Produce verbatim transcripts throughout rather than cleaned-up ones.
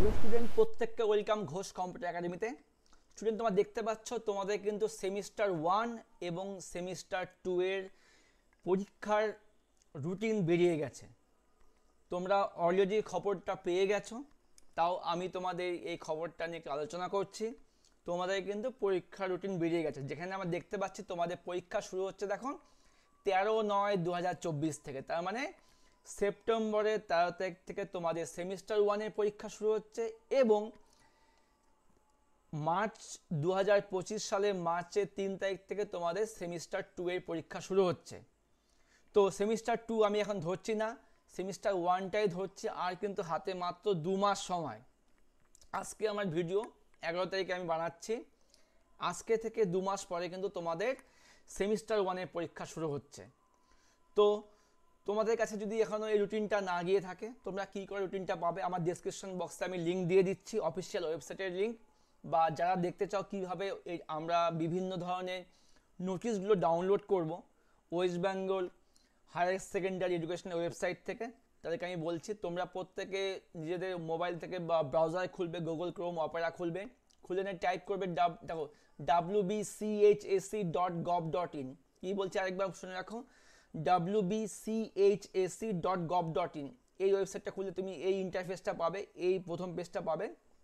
Hello student, প্রত্যেককে welcome Ghosh computer একাডেমিতে। Student, তোমরা দেখতে পাচ্ছ তোমাদের কিন্তু সেমিস্টার ওয়ান এবং সেমিস্টার টু এর পরীক্ষার রুটিন বেরিয়ে গেছে। তোমরা অলরেডি খবরটা পেয়ে গেছো, তাও আমি তোমাদের এই খবরটা নিয়ে একটু আলোচনা করছি। তোমাদের কিন্তু পরীক্ষার রুটিন বেরিয়ে গেছে, যেখানে আমরা দেখতে পাচ্ছি তোমাদের পরীক্ষা শুরু হচ্ছে দেখো তেরো নয় দু হাজার চব্বিশ থেকে। তার মানে সেপ্টেম্বরের তেরো তারিখ থেকে তোমাদের সেমিস্টার ওয়ানের পরীক্ষা শুরু হচ্ছে এবং মার্চ দু হাজার পঁচিশ সালের মার্চের তিন তারিখ থেকে তোমাদের সেমিস্টার টু এর পরীক্ষা শুরু হচ্ছে। তো সেমিস্টার টু আমি এখন ধরছি না, সেমিস্টার ওয়ানটাই ধরছি। আর কিন্তু হাতে মাত্র দু মাস সময়। আজকে আমার ভিডিও এগারো তারিখে আমি বানাচ্ছি, আজকে থেকে দু মাস পরে কিন্তু তোমাদের সেমিস্টার ওয়ানের পরীক্ষা শুরু হচ্ছে। তো তোমাদের কাছে যদি এখনও এই রুটিনটা না গিয়ে থাকে, তোমরা কী করে রুটিনটা পাবে, আমার ডেসক্রিপশন বক্সে আমি লিঙ্ক দিয়ে দিচ্ছি, অফিসিয়াল ওয়েবসাইটের লিঙ্ক। বা যারা দেখতে চাও কীভাবে এই আমরা বিভিন্ন ধরনের নোটিশগুলো ডাউনলোড করব ওয়েস্ট বেঙ্গল হায়ার সেকেন্ডারি এডুকেশনের ওয়েবসাইট থেকে, তাদেরকে আমি বলছি তোমরা প্রত্যেকে নিজেদের মোবাইল থেকে বা ব্রাউজার খুলবে, গুগল ক্রোম অপেরা খুলবে, খুলে নিয়ে টাইপ করবে ডাব দেখো W B C H S C dot gov dot in. কী বলছি আরেকবার শুনে রাখো, W B C H S C dot gov dot in. এই ওয়েবসাইটটা খুললে তুমি এই ইন্টারফেসটা পাবে, এই প্রথম পেজটা পাবে।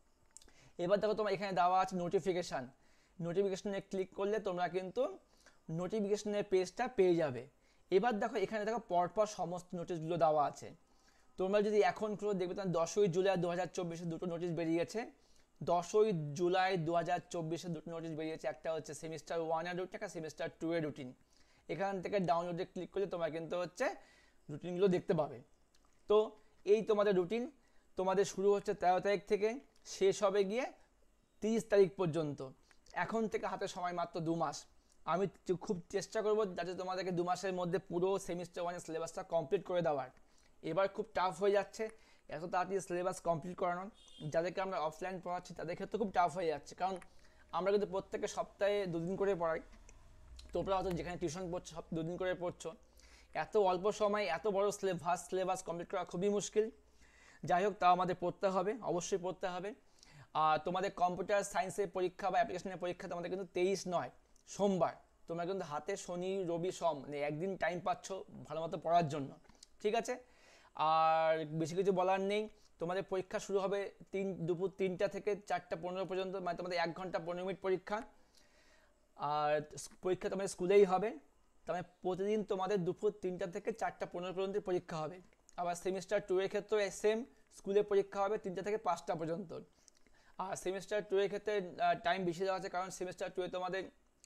এবার দেখো তোমার এখানে দেওয়া আছে নোটিফিকেশান, নোটিফিকেশানে ক্লিক করলে তোমরা কিন্তু নোটিফিকেশনের পেজটা পেয়ে যাবে। এবার দেখো এখানে দেখো পরপর সমস্ত নোটিশগুলো দেওয়া আছে। তোমরা যদি এখন খুলো দেখবে তোমার দশই জুলাই দু হাজার চব্বিশে দুটো নোটিশ বেরিয়েছে। দশই জুলাই দু হাজার চব্বিশে দুটো নোটিশ বেরিয়েছে, একটা হচ্ছে সেমিস্টার ওয়ানের রুটিন, একটা সেমিস্টার টু এর রুটিন। এখান থেকে ডাউনলোডে ক্লিক করলে তোমরা কিন্তু হচ্ছে রুটিনগুলো দেখতে পাবে। তো এই তোমাদের রুটিন তোমাদের শুরু হচ্ছে তেরো তারিখ থেকে, শেষ হবে গিয়ে তিরিশ তারিখ পর্যন্ত। এখন থেকে হাতে সময় মাত্র দু মাস। আমি খুব চেষ্টা করব যাতে তোমাদেরকে দু মাসের মধ্যে পুরো সেমিস্টার ওয়ানের সিলেবাসটা কমপ্লিট করে দেওয়ার। এবার খুব টাফ হয়ে যাচ্ছে এত তাড়াতাড়ি সিলেবাস কমপ্লিট করানো। যাদেরকে আমরা অফলাইন পড়াচ্ছি তাদের ক্ষেত্রে খুব টাফ হয়ে যাচ্ছে, কারণ আমরা কিন্তু প্রত্যেকে সপ্তাহে দুদিন করে পড়াই। তোমরা হয়তো যেখানে টিউশন পড়ছো সব দুদিন করে পড়ছো, এত অল্প সময় এত বড় সিলেবাস সিলেবাস কমপ্লিট করা খুবই মুশকিল। যাই হোক, তাও আমাদের পড়তে হবে, অবশ্যই পড়তে হবে। আর তোমাদের কম্পিউটার সায়েন্সের পরীক্ষা বা অ্যাপ্লিকেশনের পরীক্ষা তোমাদের কিন্তু তেইশ নয় সোমবার। তোমরা কিন্তু হাতে শনি রবি সোম মানে একদিন টাইম পাচ্ছ ভালো মতো পড়ার জন্য, ঠিক আছে? আর বেশি কিছু বলার নেই। তোমাদের পরীক্ষা শুরু হবে তিন দুপুর তিনটা থেকে চারটা পনেরো পর্যন্ত, মানে তোমাদের এক ঘন্টা পনেরো মিনিট পরীক্ষা। আর পরীক্ষা তোমাদের স্কুলেই হবে, তবে প্রতিদিন তোমাদের দুপুর তিনটা থেকে চারটা পনেরো পর্যন্ত পরীক্ষা হবে। আবার সেমিস্টার টু এর ক্ষেত্রে সেম, স্কুলে পরীক্ষা হবে তিনটা থেকে পাঁচটা পর্যন্ত। আর সেমিস্টার টু এর ক্ষেত্রে টাইম বেশি দেওয়া আছে, কারণ সেমিস্টার টু এ তোমাদের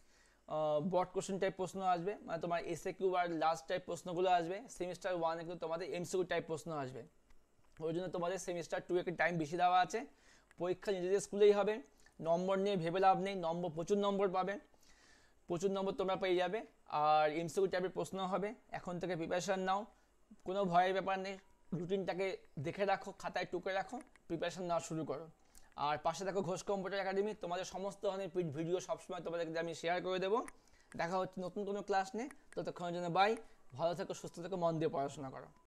বড কোশ্চেন টাইপ প্রশ্ন আসবে, মানে তোমার এসএ কিউ আর লাস্ট টাইপ প্রশ্নগুলো আসবে। সেমিস্টার ওয়ানে কিন্তু তোমাদের এমসিকিউ টাইপ প্রশ্ন আসবে, ওই জন্য তোমাদের সেমিস্টার টু এর টাইম বেশি দেওয়া আছে। পরীক্ষা নিজেদের স্কুলেই হবে, নম্বর নিয়ে ভেবে লাভ নেই, নম্বর প্রচুর নম্বর পাবে, প্রচুর নম্বর তোমরা পেয়ে যাবে। আর এমসিকিউ টাইপের প্রশ্ন হবে, এখন থেকে প্রিপারেশান নাও, কোনো ভয়ের ব্যাপার নেই। রুটিনটাকে দেখে রাখো, খাতায় টুকে রাখো, প্রিপারেশান নেওয়া শুরু করো। আর পাশে দেখো ঘোষ কম্পিউটার একাডেমি, তোমাদের সমস্ত ধরনের ভিডিও সবসময় তোমাদেরকে আমি শেয়ার করে দেবো। দেখা হচ্ছে নতুন কোনো ক্লাস নিয়ে, ততক্ষণের জন্য বাই, ভালো থেকো, সুস্থ থেকো, মন দিয়ে পড়াশোনা করো।